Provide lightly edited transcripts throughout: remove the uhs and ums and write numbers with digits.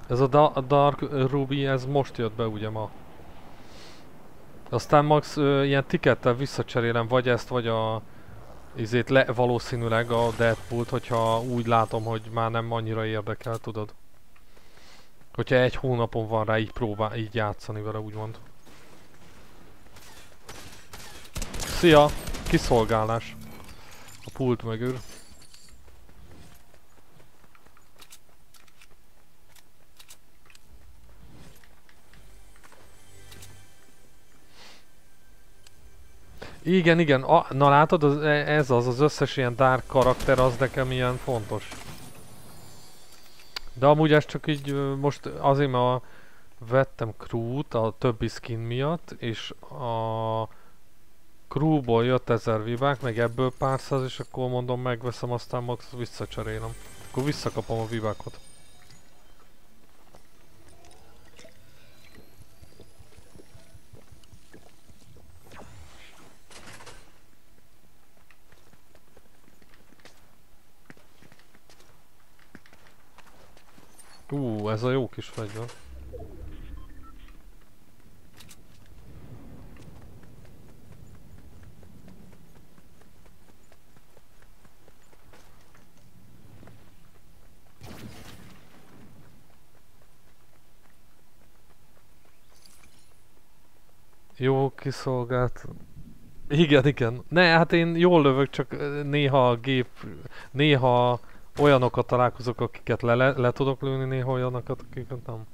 Ez a Dark Ruby, ez most jött be ugye ma. Aztán max ilyen tikettel visszacserélem vagy ezt, vagy a valószínűleg a Deadpool-t, hogyha úgy látom, hogy már nem annyira érdekel, tudod. Hogyha egy hónapon van rá így játszani vele, úgymond. Szia! Kiszolgálás. A pult mögül. Igen, igen. Na látod, ez az összes ilyen dark karakter, az nekem ilyen fontos. De amúgy ez csak így most azért, mert vettem crew-t a többi skin miatt, és a crewból jött 1000 vibák, meg ebből pár száz, és akkor mondom megveszem, aztán max visszacserélem. Akkor visszakapom a vibákot. Ez a jó kis fegyver. Jó kiszolgált. Igen, igen. Ne, hát én jól lövök, csak néha a gép, néha olyanokat találkozok, akiket le tudok lőni, néha olyanokat, akiket nem.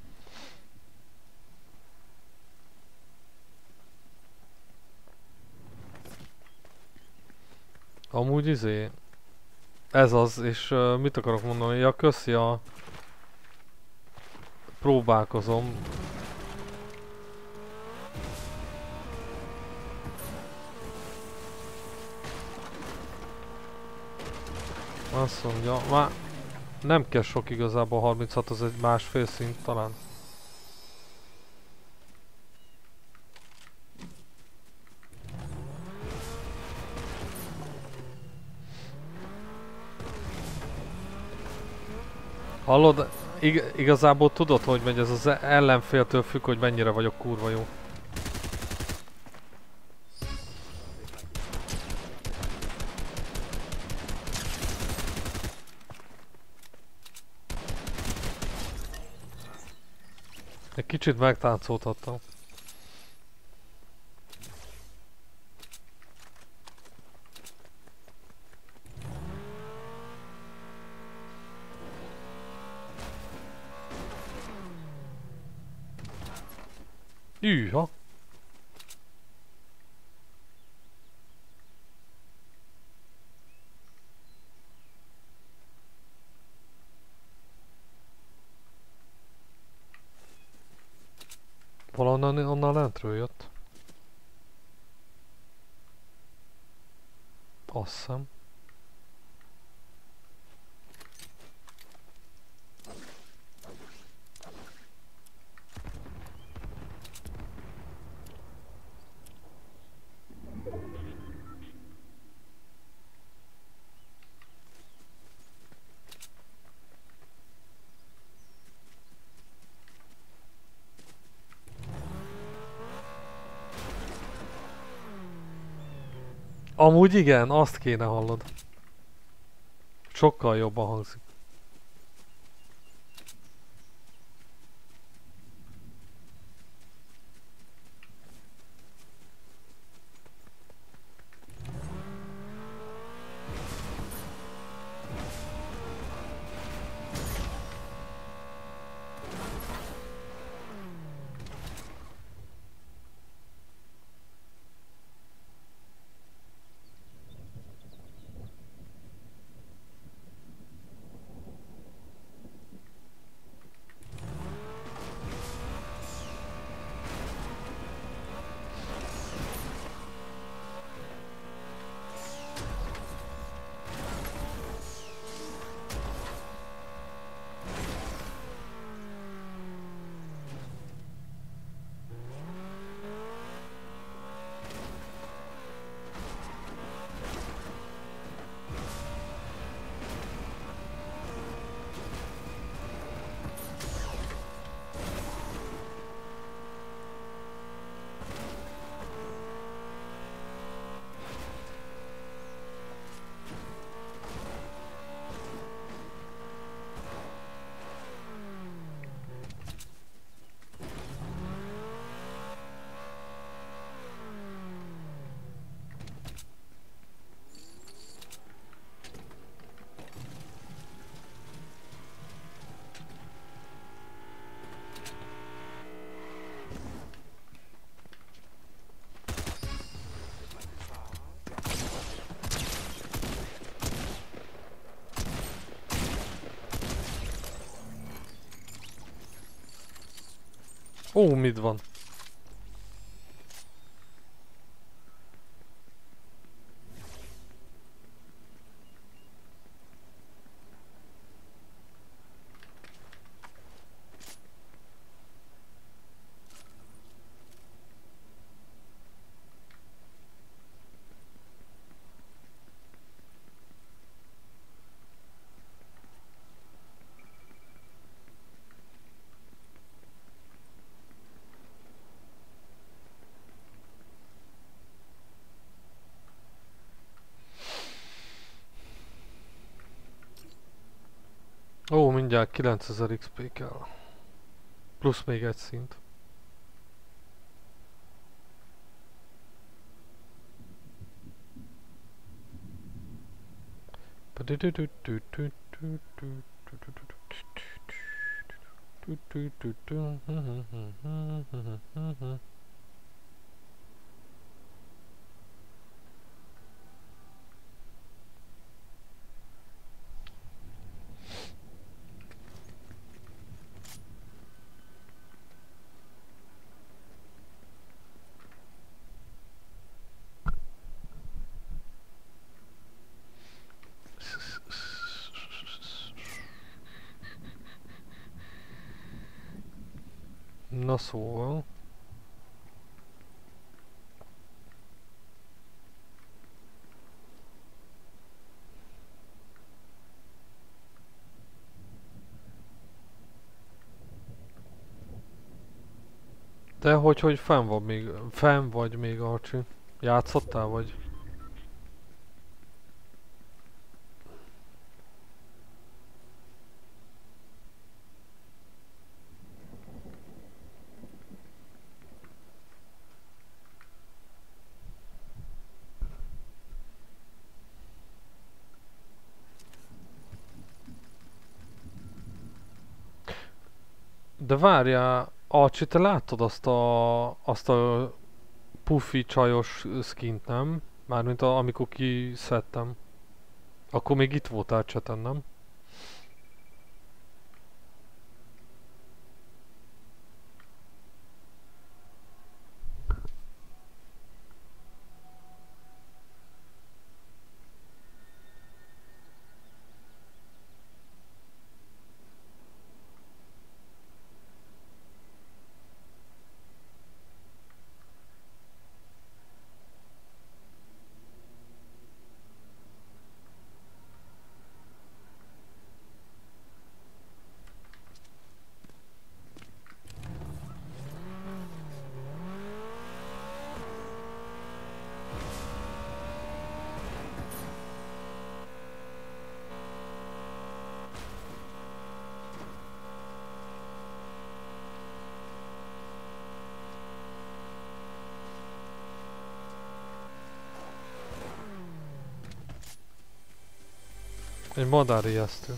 Amúgy ez az, és mit akarok mondani, ja köszi a próbálkozom. Azt mondja, már nem kell sok igazából, 36 az egy másfél szint talán. Hallod? Igazából tudod, hogy megy ez az ellenféltől függ, hogy mennyire vagyok kurva jó. Egy kicsit megtáncoltattam. Hűha! Valahonnan onnan lentről jött. Azt hiszem. Amúgy igen, azt kéne hallod. Sokkal jobban hangzik. Ó, mit van? Ó, mindjárt 9000 XP kell. Plusz még egy szint. Na szóval. De hogy fenn vagy még, Arcsi? Játszottál vagy? De várjál, Arcsi, te láttad azt a pufi csajos skint, nem? Mármint amikor kiszedtem. Akkor még itt voltál chaten, nem? Egy madárijesztő.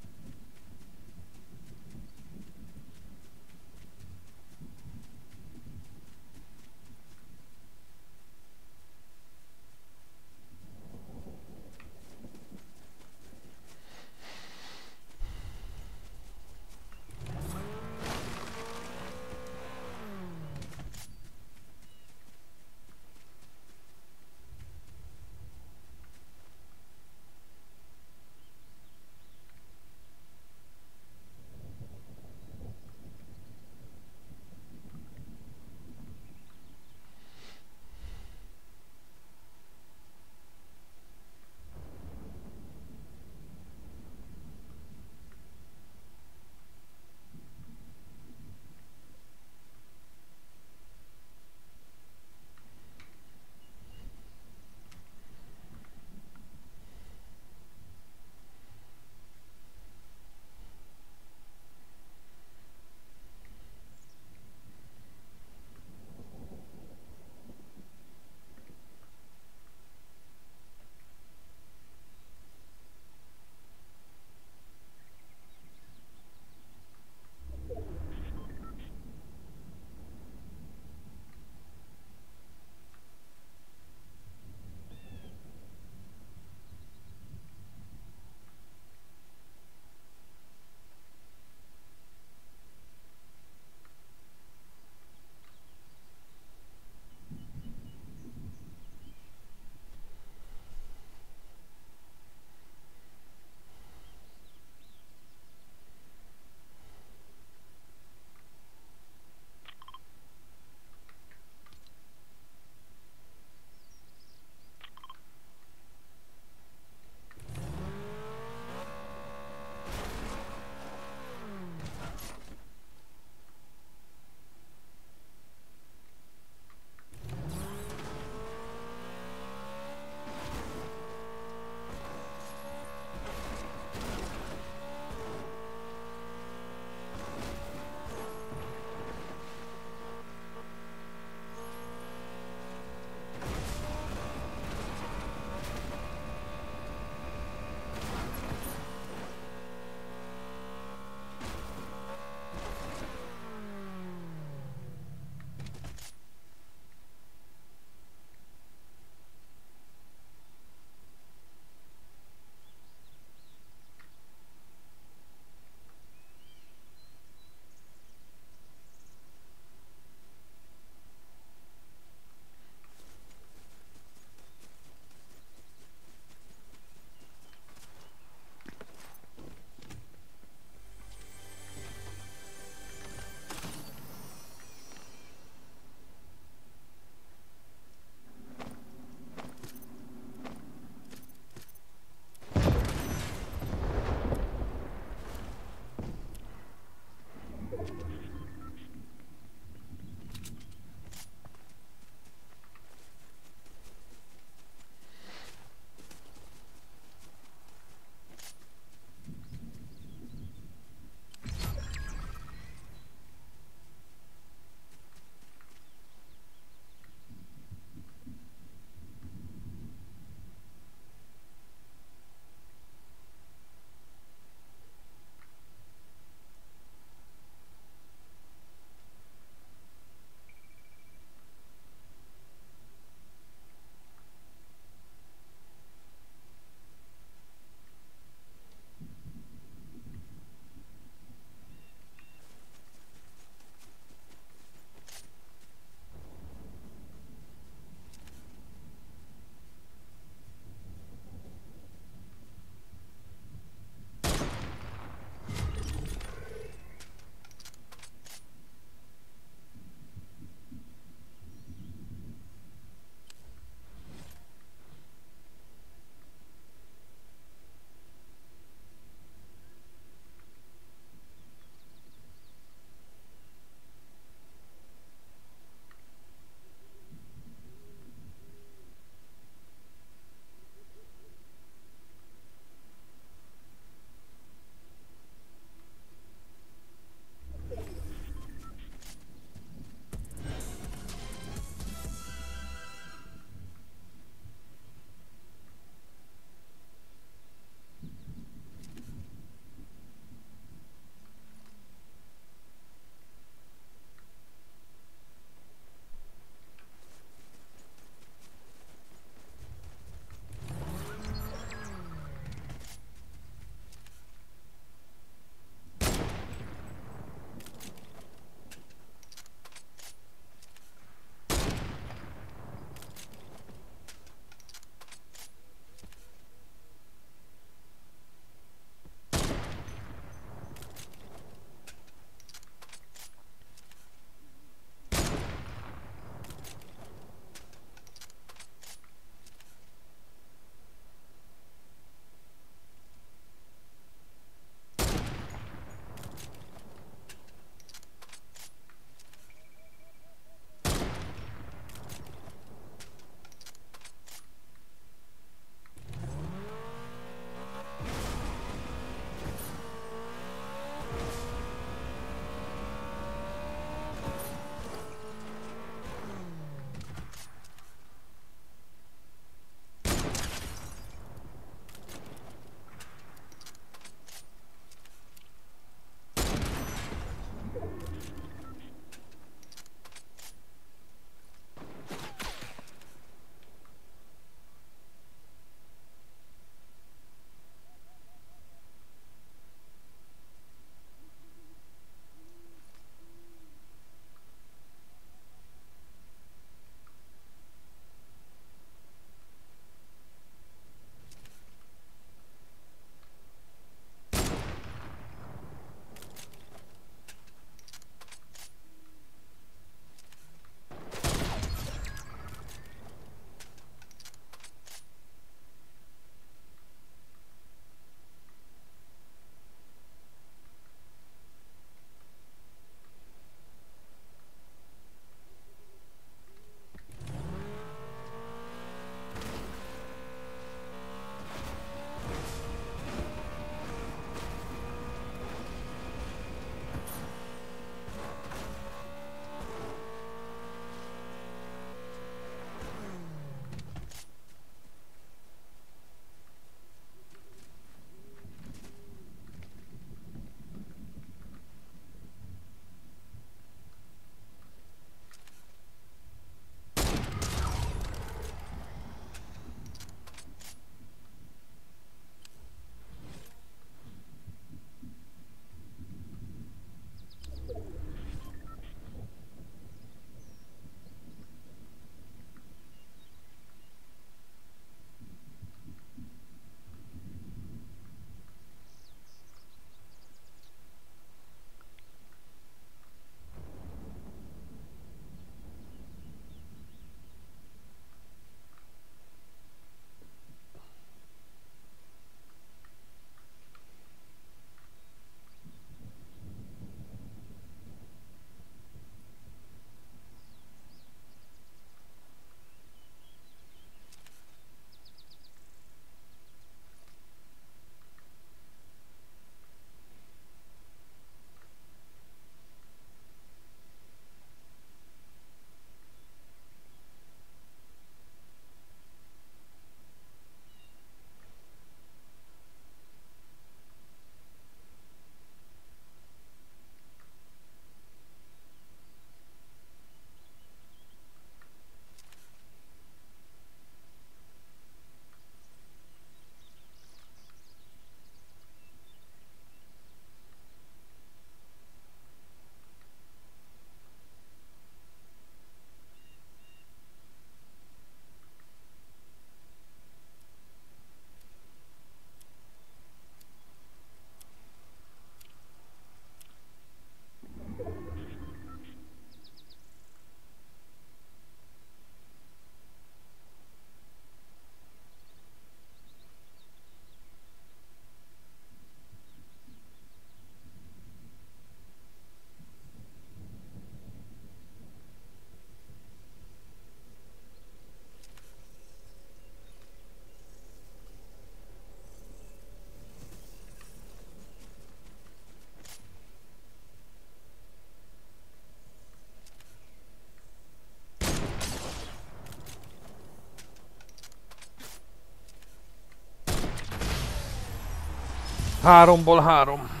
Háromból három.